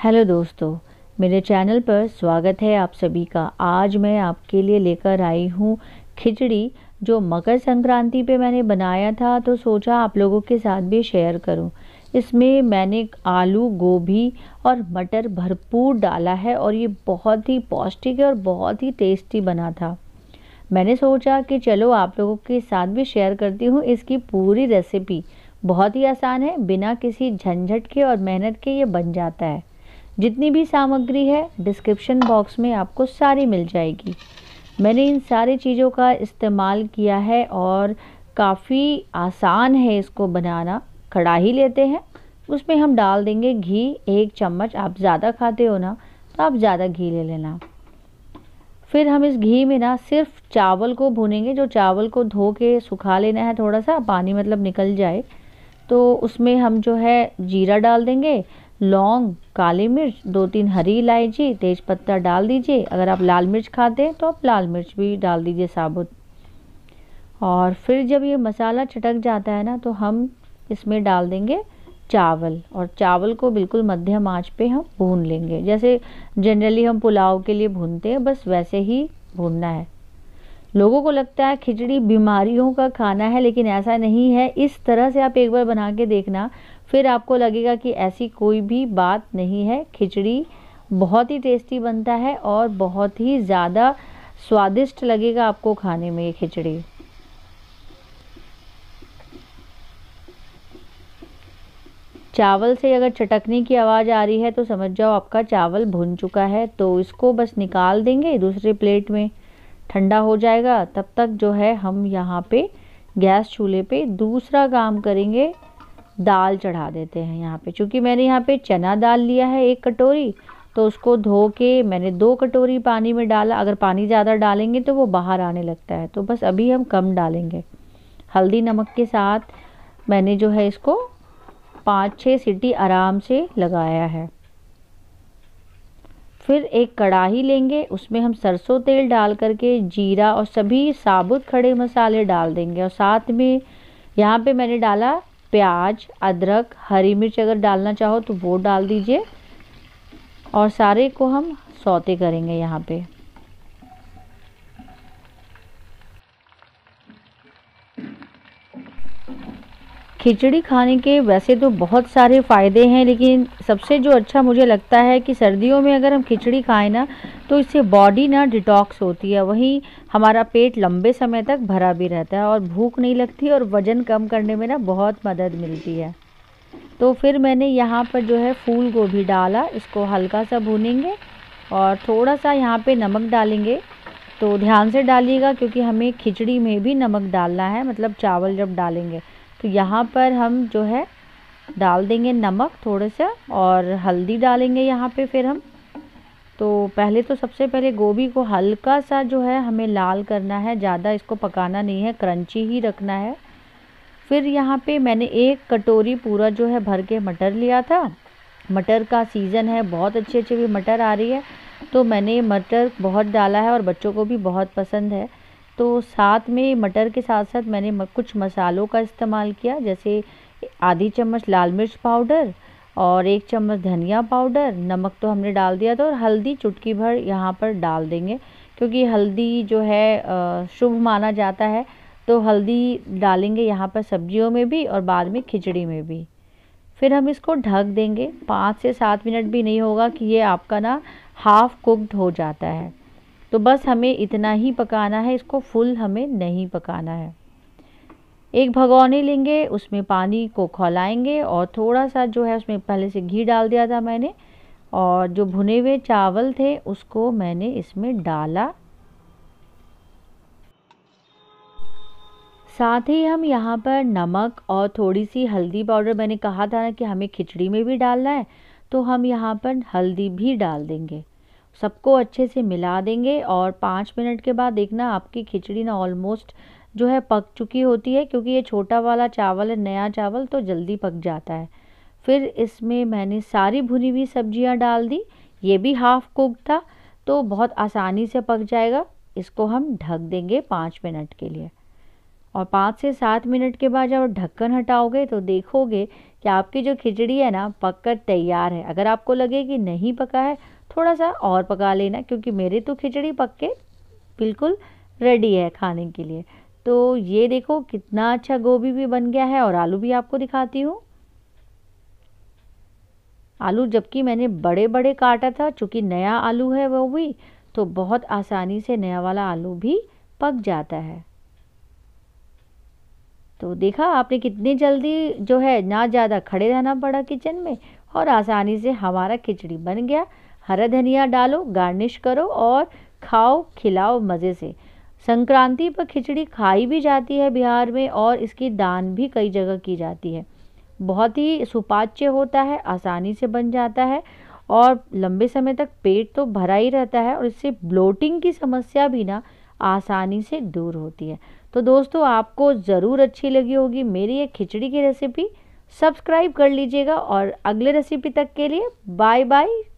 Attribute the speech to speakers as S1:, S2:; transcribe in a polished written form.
S1: Hello दोस्तों, मेरे channel पर स्वागत है आप सभी का। आज मैं आपके लिए लेकर आई हूँ खिचड़ी, जो मकर संक्रांति पे मैंने बनाया था, तो सोचा आप लोगों के साथ भी शेयर करूँ। इसमें मैंने आलू, गोभी और मटर भरपूर डाला है और ये बहुत ही पौष्टिक है और बहुत ही टेस्टी बना था। मैंने सोचा कि चलो आप लोगों के साथ भी शेयर करती हूँ इसकी पूरी रेसिपी। बहुत ही आसान है, बिना किसी झंझट के और मेहनत के ये बन जाता है। जितनी भी सामग्री है डिस्क्रिप्शन बॉक्स में आपको सारी मिल जाएगी। मैंने इन सारी चीज़ों का इस्तेमाल किया है और काफ़ी आसान है इसको बनाना। कढ़ाई लेते हैं, उसमें हम डाल देंगे घी 1 चम्मच। आप ज़्यादा खाते हो ना तो आप ज़्यादा घी ले लेना। फिर हम इस घी में ना सिर्फ चावल को भूनेंगे। जो चावल को धो के सुखा लेना है, थोड़ा सा पानी मतलब निकल जाए, तो उसमें हम जो है जीरा डाल देंगे, लौंग, काली मिर्च, 2-3 हरी इलायची, तेज पत्ता डाल दीजिए। अगर आप लाल मिर्च खाते हैं तो आप लाल मिर्च भी डाल दीजिए साबुत। और फिर जब ये मसाला चटक जाता है ना, तो हम इसमें डाल देंगे चावल, और चावल को बिल्कुल मध्यम आंच पे हम भून लेंगे। जैसे जनरली हम पुलाव के लिए भूनते हैं, बस वैसे ही भूनना है। लोगों को लगता है खिचड़ी बीमारियों का खाना है, लेकिन ऐसा नहीं है। इस तरह से आप एक बार बना के देखना, फिर आपको लगेगा कि ऐसी कोई भी बात नहीं है। खिचड़ी बहुत ही टेस्टी बनता है और बहुत ही ज़्यादा स्वादिष्ट लगेगा आपको खाने में ये खिचड़ी। चावल से अगर चटकने की आवाज़ आ रही है तो समझ जाओ आपका चावल भुन चुका है। तो इसको बस निकाल देंगे दूसरे प्लेट में, ठंडा हो जाएगा। तब तक जो है हम यहाँ पे गैस चूल्हे पे दूसरा काम करेंगे। दाल चढ़ा देते हैं यहाँ पे। चूँकि मैंने यहाँ पे चना दाल लिया है 1 कटोरी, तो उसको धो के मैंने 2 कटोरी पानी में डाला। अगर पानी ज़्यादा डालेंगे तो वो बाहर आने लगता है, तो बस अभी हम कम डालेंगे। हल्दी नमक के साथ मैंने जो है इसको 5-6 सीटी आराम से लगाया है। फिर एक कढ़ाई लेंगे, उसमें हम सरसों तेल डाल करके जीरा और सभी साबुत खड़े मसाले डाल देंगे। और साथ में यहाँ पे मैंने डाला प्याज, अदरक, हरी मिर्च, अगर डालना चाहो तो वो डाल दीजिए। और सारे को हम सौते करेंगे यहाँ पे। खिचड़ी खाने के वैसे तो बहुत सारे फ़ायदे हैं, लेकिन सबसे जो अच्छा मुझे लगता है कि सर्दियों में अगर हम खिचड़ी खाएं ना, तो इससे बॉडी ना डिटॉक्स होती है। वहीं हमारा पेट लंबे समय तक भरा भी रहता है और भूख नहीं लगती, और वज़न कम करने में ना बहुत मदद मिलती है। तो फिर मैंने यहाँ पर जो है फूल गोभी डाला, इसको हल्का सा भूनेंगे और थोड़ा सा यहाँ पे नमक डालेंगे। तो ध्यान से डालिएगा, क्योंकि हमें खिचड़ी में भी नमक डालना है, मतलब चावल जब डालेंगे। तो यहाँ पर हम जो है डाल देंगे नमक थोड़ा सा, और हल्दी डालेंगे यहाँ पे फिर हम। तो पहले तो सबसे पहले गोभी को हल्का सा जो है हमें लाल करना है, ज़्यादा इसको पकाना नहीं है, क्रंची ही रखना है। फिर यहाँ पे मैंने 1 कटोरी पूरा जो है भर के मटर लिया था। मटर का सीज़न है, बहुत अच्छी अच्छी भी मटर आ रही है, तो मैंने मटर बहुत डाला है और बच्चों को भी बहुत पसंद है। तो साथ में मटर के साथ साथ मैंने कुछ मसालों का इस्तेमाल किया, जैसे आधी चम्मच लाल मिर्च पाउडर और 1 चम्मच धनिया पाउडर। नमक तो हमने डाल दिया था, और हल्दी चुटकी भर यहाँ पर डाल देंगे, क्योंकि हल्दी जो है शुभ माना जाता है। तो हल्दी डालेंगे यहाँ पर सब्जियों में भी और बाद में खिचड़ी में भी। फिर हम इसको ढक देंगे। 5 से 7 मिनट भी नहीं होगा कि ये आपका ना हाफ़ कुक्ड हो जाता है। तो बस हमें इतना ही पकाना है, इसको फुल हमें नहीं पकाना है। एक भगोनी लेंगे, उसमें पानी को खौलाएंगे और थोड़ा सा जो है उसमें पहले से घी डाल दिया था मैंने, और जो भुने हुए चावल थे उसको मैंने इसमें डाला। साथ ही हम यहाँ पर नमक और थोड़ी सी हल्दी पाउडर, मैंने कहा था ना कि हमें खिचड़ी में भी डालना है, तो हम यहाँ पर हल्दी भी डाल देंगे। सबको अच्छे से मिला देंगे और 5 मिनट के बाद देखना आपकी खिचड़ी ना ऑलमोस्ट जो है पक चुकी होती है, क्योंकि ये छोटा वाला चावल है, नया चावल तो जल्दी पक जाता है। फिर इसमें मैंने सारी भुनी हुई सब्जियां डाल दी। ये भी हाफ़ कुक था, तो बहुत आसानी से पक जाएगा। इसको हम ढक देंगे 5 मिनट के लिए। और 5 से 7 मिनट के बाद जब ढक्कन हटाओगे तो देखोगे कि आपकी जो खिचड़ी है ना पककर तैयार है। अगर आपको लगे कि नहीं पका है, थोड़ा सा और पका लेना, क्योंकि मेरी तो खिचड़ी पक के बिल्कुल रेडी है खाने के लिए। तो ये देखो कितना अच्छा गोभी भी बन गया है, और आलू भी आपको दिखाती हूँ। आलू जबकि मैंने बड़े बड़े काटा था, चूँकि नया आलू है वो भी, तो बहुत आसानी से नया वाला आलू भी पक जाता है। तो देखा आपने कितनी जल्दी जो है, ना ज़्यादा खड़े रहना पड़ा किचन में, और आसानी से हमारा खिचड़ी बन गया। हरा धनिया डालो, गार्निश करो और खाओ, खिलाओ मज़े से। संक्रांति पर खिचड़ी खाई भी जाती है बिहार में, और इसकी दान भी कई जगह की जाती है। बहुत ही सुपाच्य होता है, आसानी से बन जाता है, और लंबे समय तक पेट तो भरा ही रहता है, और इससे ब्लोटिंग की समस्या भी ना आसानी से दूर होती है। तो दोस्तों, आपको ज़रूर अच्छी लगी होगी मेरी ये खिचड़ी की रेसिपी। सब्सक्राइब कर लीजिएगा, और अगले रेसिपी तक के लिए बाय बाय।